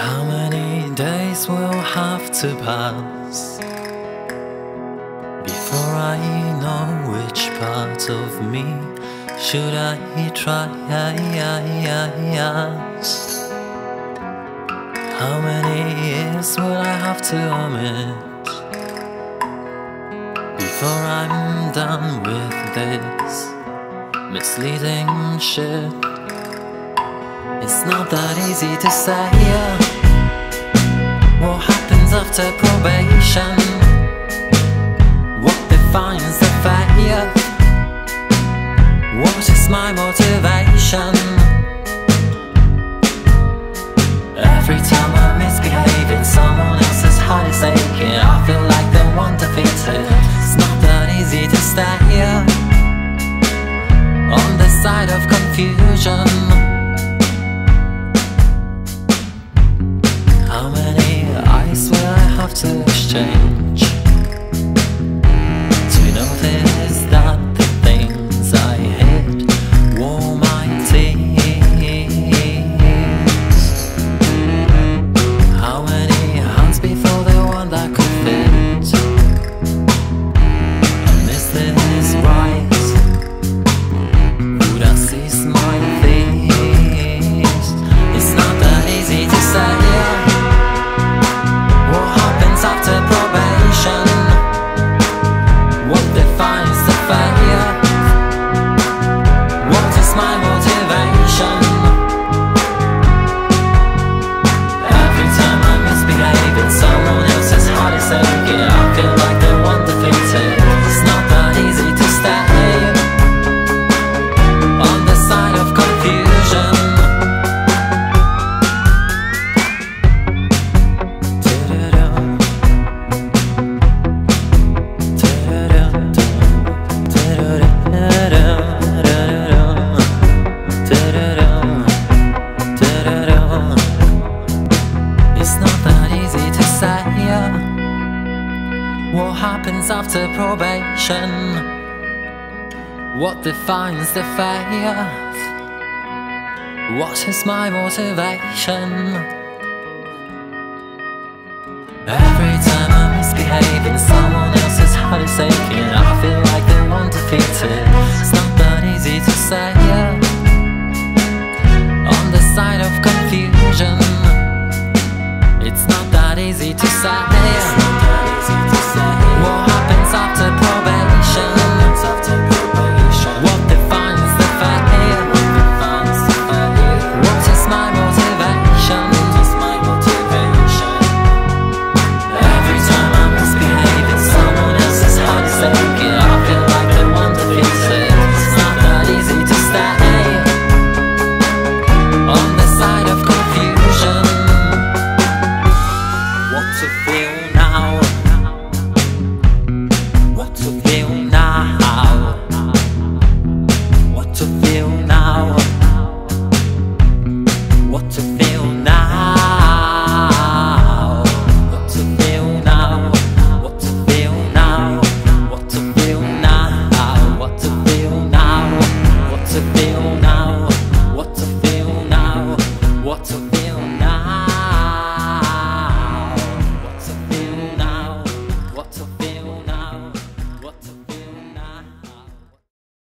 How many days will have to pass before I know which part of me should I try? How many years will I have to omit before I'm done with this misleading shit? It's not that easy to say what happens after probation, what defines the failure, what is my motivation. Every time I misbehave in someone else's heart is aching, I feel like the one defeated. It's not that easy to stay on the side of confusion. How many eyes will I have to exchange to notice that the things I hid wore my teeth? How many hands before the one that could fit? And is this right? Would I cease my feast? It's not that easy to say after probation, what defines the failure, what is my motivation. Every time I misbehave in someone else's heart is aching, I feel like the one defeated. It's not that easy to stay on the side of confusion. What happens after probation? What defines the failure? What is my motivation? Every time I misbehave in someone else's heart is aching, I feel like the one defeated. It's not that easy to say on the side of confusion. It's not that easy to say. What happens after probation? What defines the failure? What is my motivation? Every time I misbehave in someone else's heart is aching, I feel like the one defeated. It's not that easy to stay on the side of confusion. What to feel now? What to feel now? What to feel now? What to feel